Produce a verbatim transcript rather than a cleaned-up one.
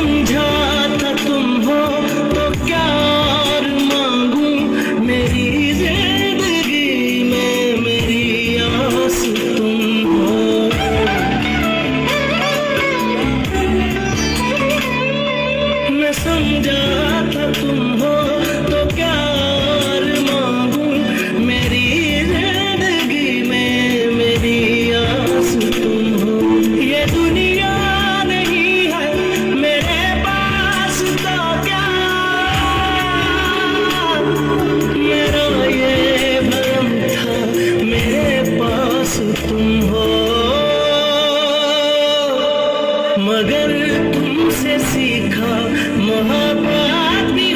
समझा था तुम हो तो क्या और मांगू, मेरी जिंदगी में मेरी आस तुम हो। मैं समझा था तुम हो तो क्या और मांगू, मेरी जिंदगी में मेरी आस तुम हो। ये दुनिया तुम हो, मगर तुमसे सीखा मोहब्बत भी